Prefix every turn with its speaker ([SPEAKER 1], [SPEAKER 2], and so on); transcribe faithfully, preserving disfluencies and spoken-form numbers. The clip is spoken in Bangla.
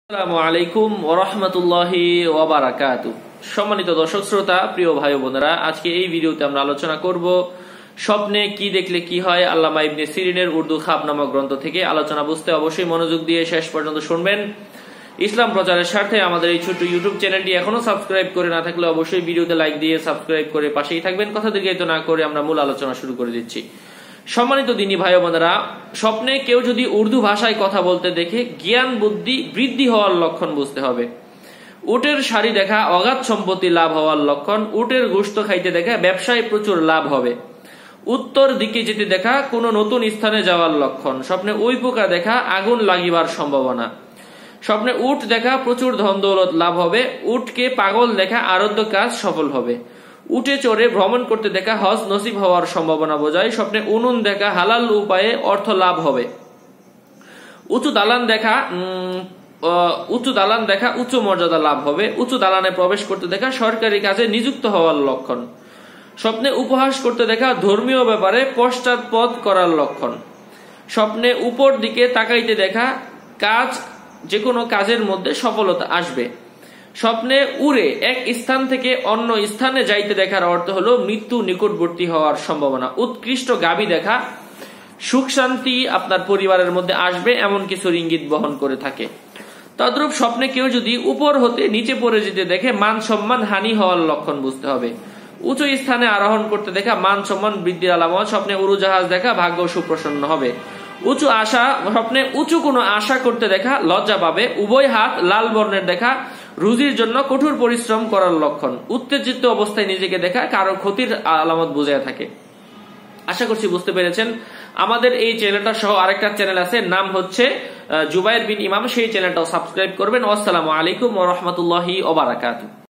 [SPEAKER 1] আসসালামু আলাইকুম ওয়া রাহমাতুল্লাহি ওয়া বারাকাতুহু। সম্মানিত দর্শক শ্রোতা, প্রিয় ভাই বোনেরা, আজকে এই ভিডিওতে আমরা আলোচনা করব স্বপ্নে কি দেখলে কি হয়। আল্লামা ইবনে সিরিনের উর্দু খাব নামক গ্রন্থ থেকে আলোচনা বুঝতে অবশ্যই মনোযোগ দিয়ে শেষ পর্যন্ত শুনবেন। ইসলাম প্রচারের স্বার্থে আমাদের এই ছোট্ট ইউটিউব চ্যানেলটি এখনো সাবস্ক্রাইব করে না থাকলে অবশ্যই ভিডিওতে লাইক দিয়ে সাবস্ক্রাইব করে পাশেই থাকবেন। কথা দীর্ঘায়িত না করে আমরা মূল আলোচনা শুরু করে দিচ্ছি। সম্মানিত দিনী ভাই বোনেরা, স্বপ্নে কেউ যদি উর্দু ভাষায় কথা বলতে দেখে জ্ঞান বুদ্ধি বৃদ্ধি হওয়ার লক্ষণ বুঝতে হবে। উটের শাড়ি দেখা অগাধ সম্পত্তি লাভ হওয়ার লক্ষণ। উটের গোশত খাইতে দেখা ব্যবসায় প্রচুর লাভ হবে। উত্তর দিকে যেতে দেখা কোনো নতুন স্থানে যাওয়ার লক্ষণ। স্বপ্নে ওই পোকা দেখা আগুন লাগিবার সম্ভাবনা। স্বপ্নে উট দেখা প্রচুর ধন দৌলত লাভ হবে। উটকে পাগল দেখা আরাধ্য কাজ সফল হবে। উটে চড়ে ভ্রমণ করতে দেখা হজ নসিব হওয়ার সম্ভাবনা বোঝায়। স্বপ্নে উনুন দেখা হালাল উপায়ে অর্থ লাভ হবে। উঁচু দালান দেখা উঁচু দালান দেখা উচ্চ মর্যাদা লাভ হবে। উঁচু দালানে প্রবেশ করতে দেখা সরকারি কাজে নিযুক্ত হওয়ার লক্ষণ। স্বপ্নে উপহাস করতে দেখা ধর্মীয় ব্যাপারে পশ্চাৎপদ করার লক্ষণ। স্বপ্নে উপর দিকে তাকাইতে দেখা কাজ যে কোনো কাজের মধ্যে সফলতা আসবে। স্বপ্নে উড়ে এক স্থান থেকে অন্য স্থানে যাইতে দেখার অর্থ হলো মৃত্যু নিকটবর্তী হওয়ার সম্ভাবনা। উৎকৃষ্ট গাবি দেখা সুখ শান্তি আপনার পরিবারের মধ্যে আসবে, এমন কিছু ইঙ্গিত বহন করে থাকে। তদ্রূপ স্বপ্নে কেউ যদি উপর হতে নিচে পড়ে যেতে দেখে মান সম্মান হানি হওয়ার লক্ষণ বুঝতে হবে। উঁচু স্থানে আরোহণ করতে দেখা মান সম্মান বৃদ্ধির আলামত। স্বপ্নে উড়োজাহাজ দেখা ভাগ্য সুপ্রসন্ন হবে। উঁচু আশা স্বপ্নে উঁচু কোনো আশা করতে দেখা লজ্জা পাবে। উভয় হাত লাল বর্ণের দেখা রুজির জন্য কঠোর পরিশ্রম করার লক্ষণ। উত্তেজিত অবস্থায় নিজেকে দেখা কারো ক্ষতির আলামত বোঝায় থাকে। আশা করছি বুঝতে পেরেছেন। আমাদের এই চ্যানেলটা সহ আরেকটা চ্যানেল আছে, নাম হচ্ছে জুবায়ের বিন ইমাম, সেই চ্যানেলটাও সাবস্ক্রাইব করবেন। আসসালামু আলাইকুম ওয়া রাহমাতুল্লাহি ওয়া বারাকাতুহু।